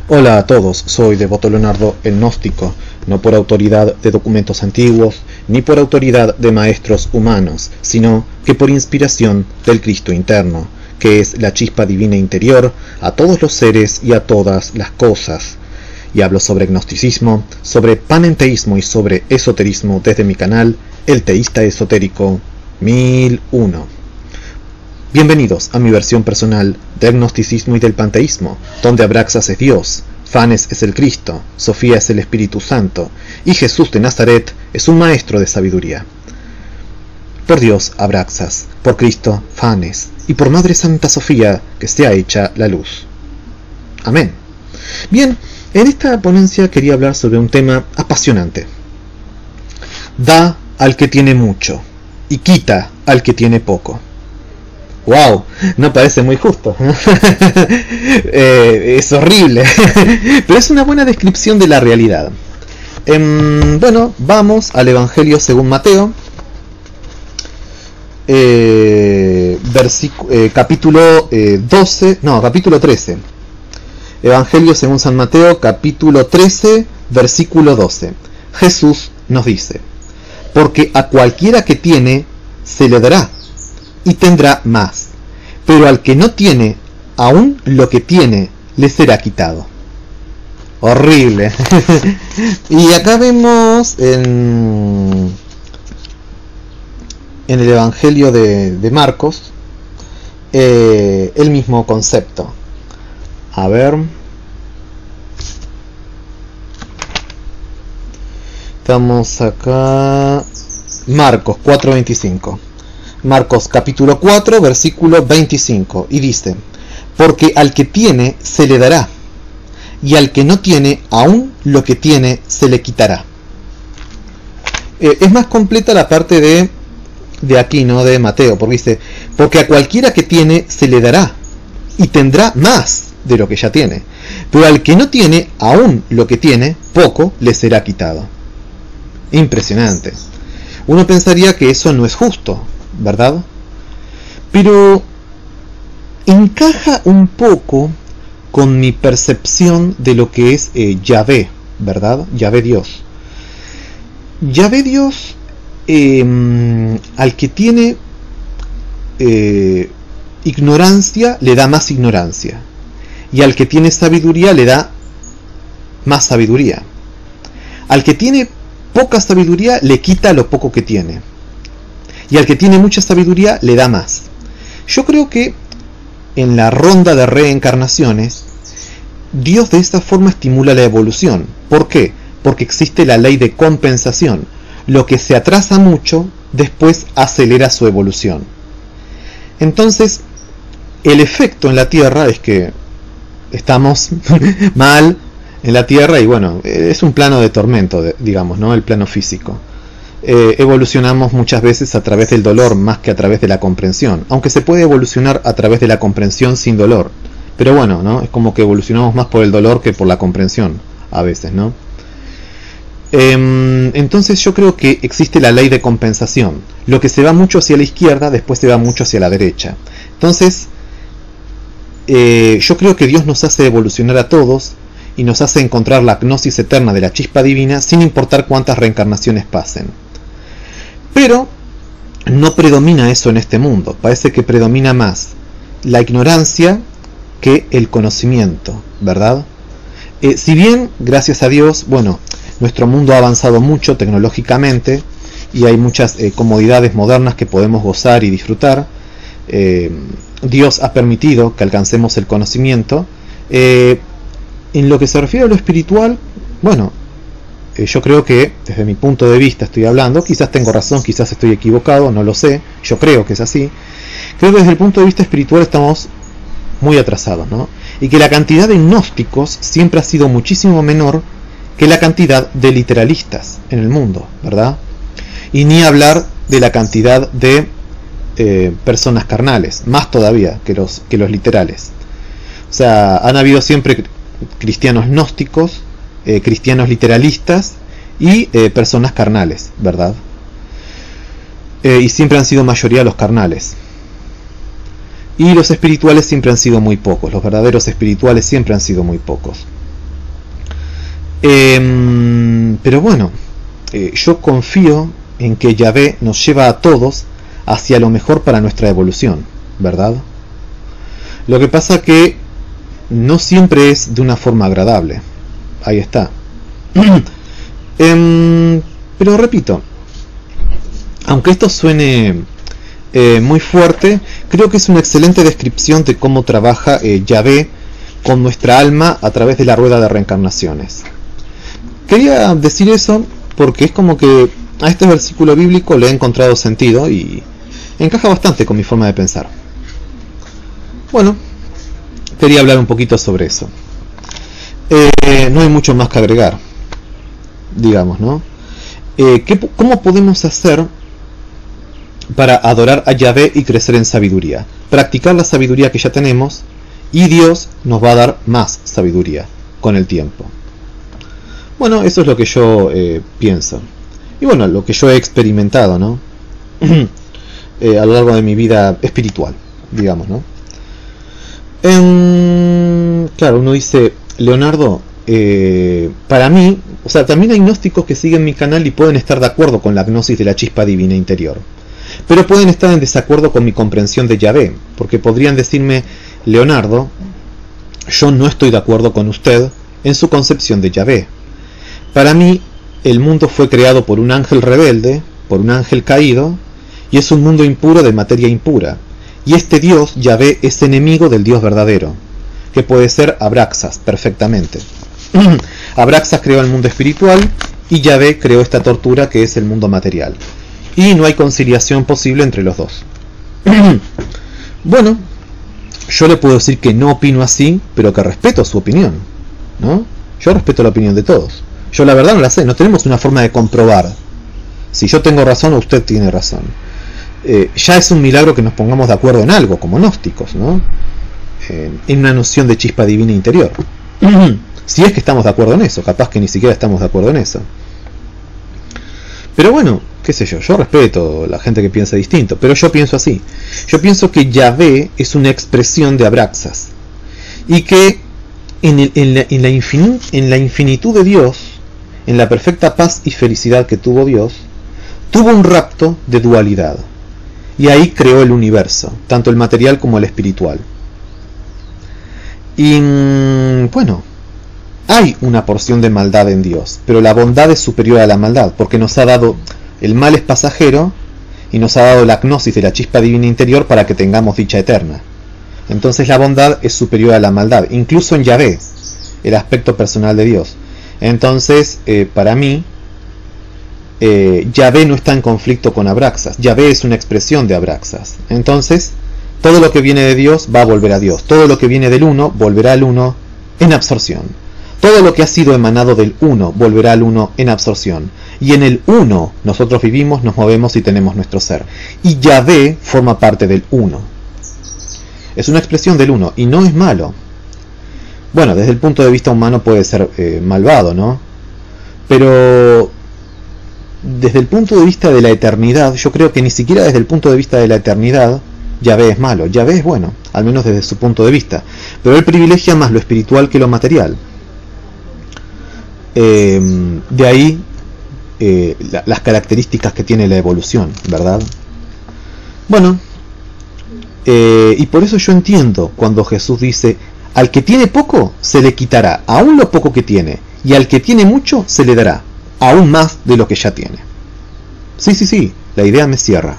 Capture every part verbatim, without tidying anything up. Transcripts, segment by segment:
Hola a todos, soy Devoto Leonardo el Gnóstico, no por autoridad de documentos antiguos, ni por autoridad de maestros humanos, sino que por inspiración del Cristo interno, que es la chispa divina interior a todos los seres y a todas las cosas. Y hablo sobre gnosticismo, sobre panenteísmo y sobre esoterismo desde mi canal, El Teísta Esotérico mil uno. Bienvenidos a mi versión personal del gnosticismo y del panteísmo, donde Abraxas es Dios, Fanes es el Cristo, Sofía es el Espíritu Santo, y Jesús de Nazaret es un maestro de sabiduría. Por Dios, Abraxas, por Cristo, Fanes, y por Madre Santa Sofía, que sea hecha la luz. Amén. Bien, en esta ponencia quería hablar sobre un tema apasionante. Da al que tiene mucho, y quita al que tiene poco. ¡Wow! No parece muy justo. eh, es horrible. Pero es una buena descripción de la realidad. Eh, bueno, vamos al Evangelio según Mateo. Eh, eh, capítulo eh, doce, no, capítulo trece. Evangelio según San Mateo, capítulo trece, versículo doce. Jesús nos dice: porque a cualquiera que tiene, se le dará, y tendrá más, pero al que no tiene, aún lo que tiene le será quitado. Horrible. Y acá vemos en, en el Evangelio de, de Marcos eh, el mismo concepto. A ver, estamos acá, Marcos cuatro veinticinco. Marcos capítulo cuatro, versículo veinticinco, y dice: porque al que tiene se le dará, y al que no tiene, aún lo que tiene se le quitará. Eh, es más completa la parte de, de aquí, ¿no? De Mateo, porque dice: porque a cualquiera que tiene se le dará, y tendrá más de lo que ya tiene, pero al que no tiene, aún lo que tiene, poco le será quitado. Impresionante. Uno pensaría que eso no es justo, ¿verdad? Pero encaja un poco con mi percepción de lo que es eh, Yahvé, ¿verdad? Yahvé Dios. Yahvé Dios, eh, al que tiene eh, ignorancia, le da más ignorancia. Y al que tiene sabiduría, le da más sabiduría. Al que tiene poca sabiduría, le quita lo poco que tiene. Y al que tiene mucha sabiduría le da más. Yo creo que en la ronda de reencarnaciones, Dios de esta forma estimula la evolución. ¿Por qué? Porque existe la ley de compensación. Lo que se atrasa mucho, después acelera su evolución. Entonces, el efecto en la Tierra es que estamos mal en la Tierra y bueno, es un plano de tormento, digamos, ¿no? El plano físico. Eh, evolucionamos muchas veces a través del dolor más que a través de la comprensión, aunque se puede evolucionar a través de la comprensión sin dolor, pero bueno, ¿no? Es como que evolucionamos más por el dolor que por la comprensión a veces, ¿no? Eh, entonces yo creo que existe la ley de compensación. Lo que se va mucho hacia la izquierda, después se va mucho hacia la derecha. Entonces eh, yo creo que Dios nos hace evolucionar a todos y nos hace encontrar la gnosis eterna de la chispa divina sin importar cuántas reencarnaciones pasen. Pero no predomina eso en este mundo. Parece que predomina más la ignorancia que el conocimiento, ¿verdad? Eh, si bien, gracias a Dios, bueno, nuestro mundo ha avanzado mucho tecnológicamente y hay muchas eh, comodidades modernas que podemos gozar y disfrutar, eh, Dios ha permitido que alcancemos el conocimiento. Eh, en lo que se refiere a lo espiritual, bueno, yo creo que, desde mi punto de vista estoy hablando, quizás tengo razón, quizás estoy equivocado, no lo sé, yo creo que es así. Creo que desde el punto de vista espiritual estamos muy atrasados, ¿no? Y que la cantidad de gnósticos siempre ha sido muchísimo menor que la cantidad de literalistas en el mundo, ¿verdad? Y ni hablar de la cantidad de eh, personas carnales, más todavía que los, que los literales. O sea, han habido siempre cristianos gnósticos, Eh, cristianos literalistas y eh, personas carnales, ¿verdad? Eh, y siempre han sido mayoría los carnales. Y los espirituales siempre han sido muy pocos, los verdaderos espirituales siempre han sido muy pocos. Eh, pero bueno, eh, yo confío en que Yahvé nos lleva a todos hacia lo mejor para nuestra evolución, ¿verdad? Lo que pasa que no siempre es de una forma agradable. Ahí está. eh, pero repito, aunque esto suene eh, muy fuerte, creo que es una excelente descripción de cómo trabaja eh, Yahvé con nuestra alma a través de la rueda de reencarnaciones. Quería decir eso porque es como que a este versículo bíblico le he encontrado sentido y encaja bastante con mi forma de pensar. Bueno, quería hablar un poquito sobre eso. Eh, no hay mucho más que agregar, digamos, ¿no? Eh, ¿qué, ¿Cómo podemos hacer para adorar a Yahvé y crecer en sabiduría? Practicar la sabiduría que ya tenemos y Dios nos va a dar más sabiduría con el tiempo. Bueno, eso es lo que yo eh, pienso. Y bueno, lo que yo he experimentado, ¿no? eh, a lo largo de mi vida espiritual, digamos, ¿no? En, claro, uno dice, Leonardo, eh, para mí, o sea, también hay gnósticos que siguen mi canal y pueden estar de acuerdo con la gnosis de la chispa divina interior, pero pueden estar en desacuerdo con mi comprensión de Yahvé, porque podrían decirme, Leonardo, yo no estoy de acuerdo con usted en su concepción de Yahvé. Para mí, el mundo fue creado por un ángel rebelde, por un ángel caído, y es un mundo impuro de materia impura. Y este Dios, Yahvé, es enemigo del Dios verdadero, que puede ser Abraxas, perfectamente. Abraxas creó el mundo espiritual, y Yahvé creó esta tortura que es el mundo material. Y no hay conciliación posible entre los dos. Bueno, yo le puedo decir que no opino así, pero que respeto su opinión, ¿no? Yo respeto la opinión de todos. Yo la verdad no la sé, no tenemos una forma de comprobar si yo tengo razón o usted tiene razón. Eh, ya es un milagro que nos pongamos de acuerdo en algo, como gnósticos, ¿no? Eh, en una noción de chispa divina interior. Si es que estamos de acuerdo en eso, capaz que ni siquiera estamos de acuerdo en eso. Pero bueno, qué sé yo, yo respeto a la gente que piensa distinto, pero yo pienso así. Yo pienso que Yahvé es una expresión de Abraxas, y que en, el, en, la, en, la infin, en la infinitud de Dios, en la perfecta paz y felicidad que tuvo Dios, tuvo un rapto de dualidad. Y ahí creó el universo, tanto el material como el espiritual. Y bueno, hay una porción de maldad en Dios, pero la bondad es superior a la maldad, porque nos ha dado, el mal es pasajero, y nos ha dado la gnosis de la chispa divina interior para que tengamos dicha eterna. Entonces la bondad es superior a la maldad, incluso en Yahvé, el aspecto personal de Dios. Entonces, eh, para mí, eh, Yahvé no está en conflicto con Abraxas. Yahvé es una expresión de Abraxas. Entonces, todo lo que viene de Dios va a volver a Dios. Todo lo que viene del uno volverá al uno en absorción. Todo lo que ha sido emanado del uno volverá al uno en absorción. Y en el uno nosotros vivimos, nos movemos y tenemos nuestro ser. Y Yahvé forma parte del uno. Es una expresión del uno y no es malo. Bueno, desde el punto de vista humano puede ser eh, malvado, ¿no? Pero desde el punto de vista de la eternidad, yo creo que ni siquiera desde el punto de vista de la eternidad Yahvé es malo. Yahvé es bueno, al menos desde su punto de vista. Pero él privilegia más lo espiritual que lo material. Eh, de ahí eh, la, las características que tiene la evolución, ¿verdad? Bueno, eh, y por eso yo entiendo cuando Jesús dice: al que tiene poco, se le quitará aún lo poco que tiene, y al que tiene mucho, se le dará aún más de lo que ya tiene. Sí, sí, sí, la idea me cierra.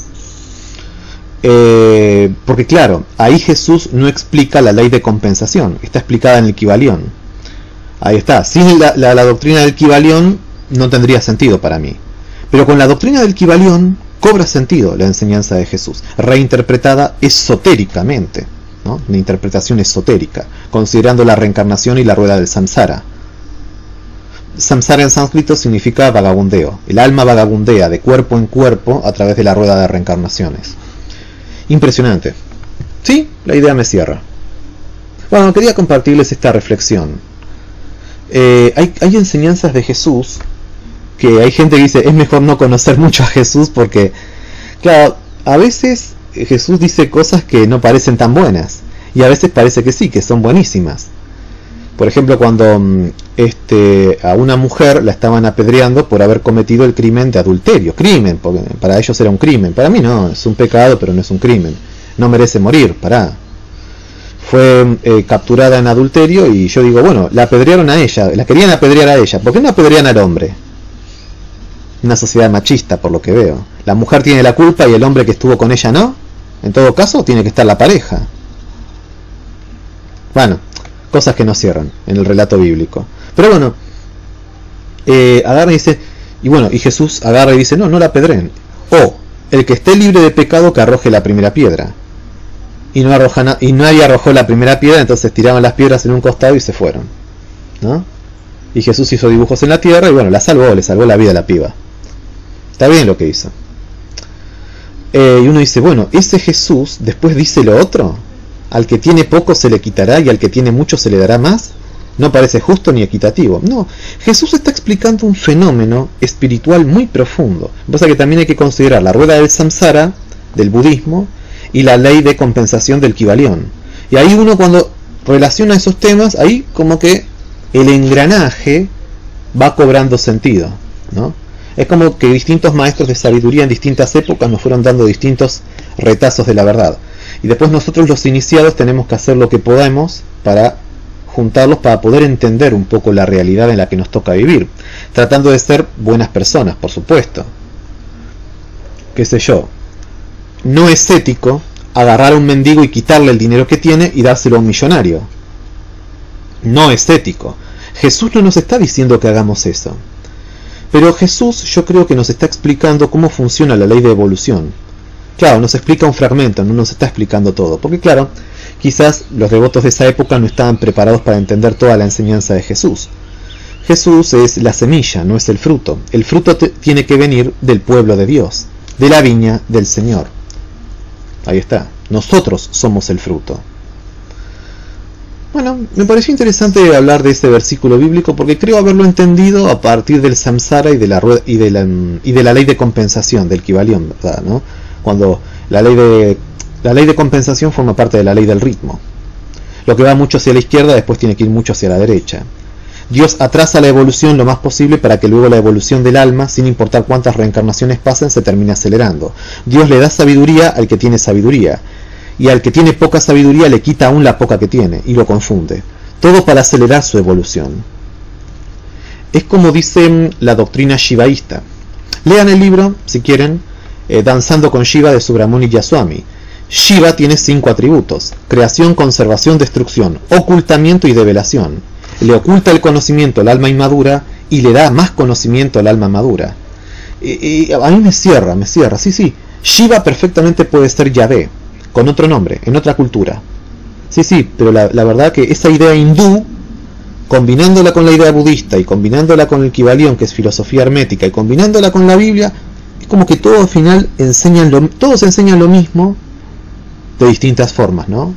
Eh, porque claro, ahí Jesús no explica la ley de compensación, está explicada en el Kibalión. Ahí está, sin la, la, la doctrina del Kibalión no tendría sentido para mí. Pero con la doctrina del Kibalión cobra sentido la enseñanza de Jesús, reinterpretada esotéricamente, ¿no? Una interpretación esotérica, considerando la reencarnación y la rueda del samsara. Samsara en sánscrito significa vagabundeo. El alma vagabundea de cuerpo en cuerpo a través de la rueda de reencarnaciones. Impresionante. Sí, la idea me cierra. Bueno, quería compartirles esta reflexión. Eh, hay, hay enseñanzas de Jesús que hay gente que dice es mejor no conocer mucho a Jesús porque, claro, a veces Jesús dice cosas que no parecen tan buenas y a veces parece que sí, que son buenísimas. Por ejemplo, cuando este, a una mujer la estaban apedreando por haber cometido el crimen de adulterio. Crimen, porque para ellos era un crimen. Para mí no, es un pecado, pero no es un crimen. No merece morir, pará. Fue eh, capturada en adulterio y yo digo, bueno, la apedrearon a ella, la querían apedrear a ella. ¿Por qué no apedrean al hombre? Una sociedad machista, por lo que veo. La mujer tiene la culpa y el hombre que estuvo con ella no. En todo caso, tiene que estar la pareja. Bueno, cosas que no cierran en el relato bíblico. Pero bueno, eh, agarra y dice, y bueno, y Jesús agarra y dice, no, no la apedreen. O, el que esté libre de pecado que arroje la primera piedra. Y no arroja na y nadie arrojó la primera piedra, entonces tiraban las piedras en un costado y se fueron, ¿no? Y Jesús hizo dibujos en la tierra y bueno, la salvó, le salvó la vida a la piba. Está bien lo que hizo. Eh, y uno dice, bueno, ese Jesús después dice lo otro. Al que tiene poco se le quitará y al que tiene mucho se le dará más. No parece justo ni equitativo. No, Jesús está explicando un fenómeno espiritual muy profundo. Lo que pasa es que también hay que considerar la rueda del samsara, del budismo, y la ley de compensación del Kybalión. Y ahí uno cuando relaciona esos temas, ahí como que el engranaje va cobrando sentido, ¿no? Es como que distintos maestros de sabiduría en distintas épocas nos fueron dando distintos retazos de la verdad. Y después nosotros los iniciados tenemos que hacer lo que podemos para juntarlos, para poder entender un poco la realidad en la que nos toca vivir. Tratando de ser buenas personas, por supuesto. Qué sé yo. No es ético agarrar a un mendigo y quitarle el dinero que tiene y dárselo a un millonario. No es ético. Jesús no nos está diciendo que hagamos eso. Pero Jesús yo creo que nos está explicando cómo funciona la ley de evolución. Claro, nos explica un fragmento, no nos está explicando todo. Porque claro, quizás los devotos de esa época no estaban preparados para entender toda la enseñanza de Jesús. Jesús es la semilla, no es el fruto. El fruto tiene que venir del pueblo de Dios, de la viña del Señor. Ahí está, nosotros somos el fruto. Bueno, me pareció interesante hablar de este versículo bíblico porque creo haberlo entendido a partir del samsara y de la, y de la, y de la ley de compensación, del Kybalión, ¿verdad? ¿No? Cuando la ley, de, la ley de compensación forma parte de la ley del ritmo. Lo que va mucho hacia la izquierda después tiene que ir mucho hacia la derecha. Dios atrasa la evolución lo más posible para que luego la evolución del alma, sin importar cuántas reencarnaciones pasen, se termine acelerando. Dios le da sabiduría al que tiene sabiduría, y al que tiene poca sabiduría le quita aún la poca que tiene, y lo confunde. Todo para acelerar su evolución. Es como dice la doctrina shivaísta. Lean el libro, si quieren, eh, Danzando con Shiva de Subramani Yaswami. Shiva tiene cinco atributos: creación, conservación, destrucción, ocultamiento y develación. Le oculta el conocimiento al alma inmadura y le da más conocimiento al alma madura. Y, y a mí me cierra, me cierra. Sí, sí. Shiva perfectamente puede ser Yahvé, con otro nombre, en otra cultura. Sí, sí, pero la, la verdad que esa idea hindú, combinándola con la idea budista y combinándola con el Kybalión, que es filosofía hermética, y combinándola con la Biblia, es como que todo al final enseñan lo, todos enseñan lo mismo de distintas formas, ¿no?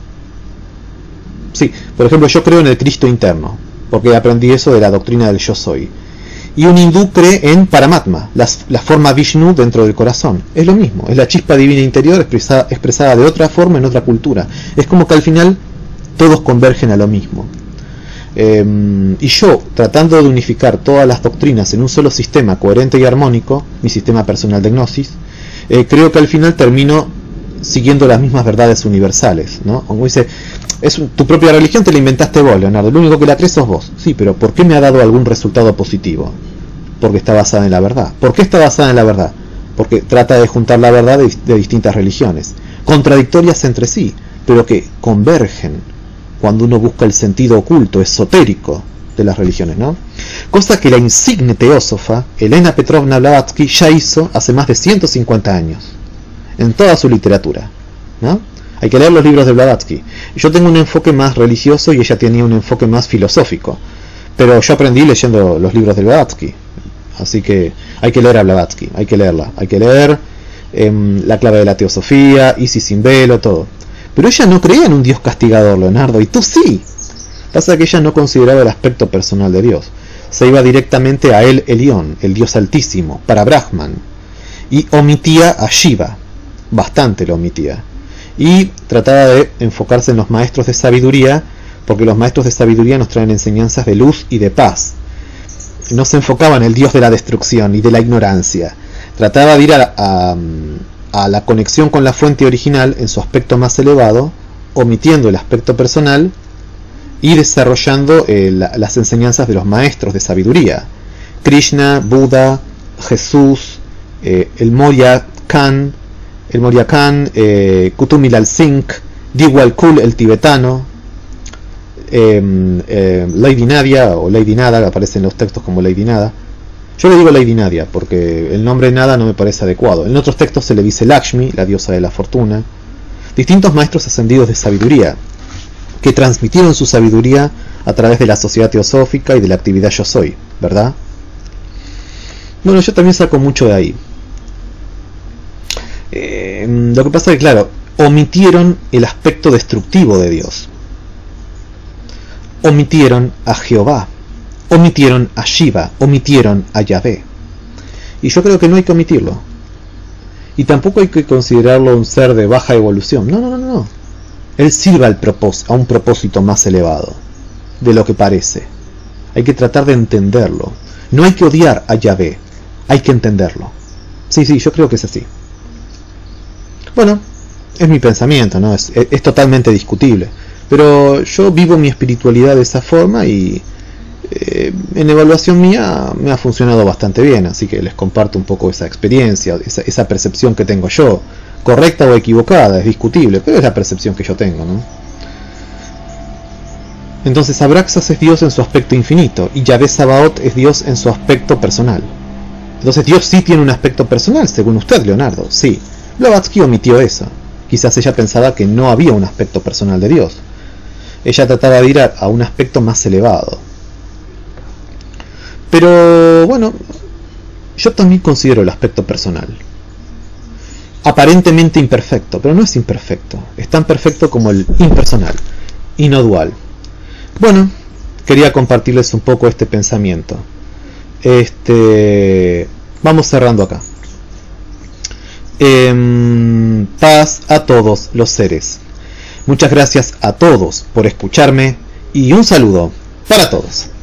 Sí, por ejemplo, yo creo en el Cristo interno, porque aprendí eso de la doctrina del yo soy. Y un hindú cree en Paramatma, la, la forma Vishnu dentro del corazón. Es lo mismo, es la chispa divina interior expresada, expresada de otra forma en otra cultura. Es como que al final todos convergen a lo mismo. Eh, y yo, tratando de unificar todas las doctrinas en un solo sistema coherente y armónico, mi sistema personal de gnosis, eh, creo que al final termino siguiendo las mismas verdades universales, ¿no? Como dice, es un, tu propia religión te la inventaste vos, Leonardo, lo único que la crees sos vos. Sí, pero ¿por qué me ha dado algún resultado positivo? Porque está basada en la verdad. ¿Por qué está basada en la verdad? Porque trata de juntar la verdad de, de distintas religiones, contradictorias entre sí, pero que convergen cuando uno busca el sentido oculto, esotérico de las religiones, ¿no? Cosa que la insigne teósofa Elena Petrovna Blavatsky ya hizo hace más de ciento cincuenta años, en toda su literatura, ¿no? Hay que leer los libros de Blavatsky. Yo tengo un enfoque más religioso y ella tenía un enfoque más filosófico, pero yo aprendí leyendo los libros de Blavatsky, así que hay que leer a Blavatsky, hay que leerla, hay que leer eh, La clave de la teosofía, Isis sin velo, todo. Pero ella no creía en un Dios castigador, Leonardo, y tú sí. Pasa que ella no consideraba el aspecto personal de Dios. Se iba directamente a El Elión, el Dios altísimo, para Brahman, y omitía a Shiva, bastante lo omitía. Y trataba de enfocarse en los maestros de sabiduría porque los maestros de sabiduría nos traen enseñanzas de luz y de paz. No se enfocaba en el Dios de la destrucción y de la ignorancia. Trataba de ir a, a, a la conexión con la fuente original en su aspecto más elevado, omitiendo el aspecto personal y desarrollando eh, la, las enseñanzas de los maestros de sabiduría. Krishna, Buda, Jesús, eh, el Moria Khan, el Moria Khan, eh, Kutumilal Singh, Diwal Kul el tibetano, eh, eh, Lady Nadia o Lady Nada, aparece en los textos como Lady Nada. Yo le digo Lady Nadia porque el nombre Nada no me parece adecuado. En otros textos se le dice Lakshmi, la diosa de la fortuna. Distintos maestros ascendidos de sabiduría que transmitieron su sabiduría a través de la sociedad teosófica y de la actividad Yo Soy, ¿verdad? Bueno, yo también saco mucho de ahí. Eh, lo que pasa es que, claro, omitieron el aspecto destructivo de Dios. Omitieron a Jehová. Omitieron a Shiva. Omitieron a Yahvé. Y yo creo que no hay que omitirlo. Y tampoco hay que considerarlo un ser de baja evolución. No, no, no, no. Él sirve al propós- a un propósito más elevado de lo que parece. Hay que tratar de entenderlo. No hay que odiar a Yahvé. Hay que entenderlo. Sí, sí, yo creo que es así. Bueno, es mi pensamiento, ¿no? Es, es, es totalmente discutible. Pero yo vivo mi espiritualidad de esa forma y eh, en evaluación mía me ha funcionado bastante bien. Así que les comparto un poco esa experiencia, esa, esa percepción que tengo yo. Correcta o equivocada, es discutible, pero es la percepción que yo tengo, ¿no? Entonces Abraxas es Dios en su aspecto infinito y Yahvé Sabaoth es Dios en su aspecto personal. Entonces Dios sí tiene un aspecto personal, según usted, Leonardo, sí. Blavatsky omitió eso. Quizás ella pensaba que no había un aspecto personal de Dios. Ella trataba de ir a, a un aspecto más elevado. Pero bueno, yo también considero el aspecto personal. Aparentemente imperfecto, pero no es imperfecto. Es tan perfecto como el impersonal y no dual. Bueno, quería compartirles un poco este pensamiento. Este, vamos cerrando acá. Eh, paz a todos los seres. Muchas gracias a todos por escucharme y un saludo para todos.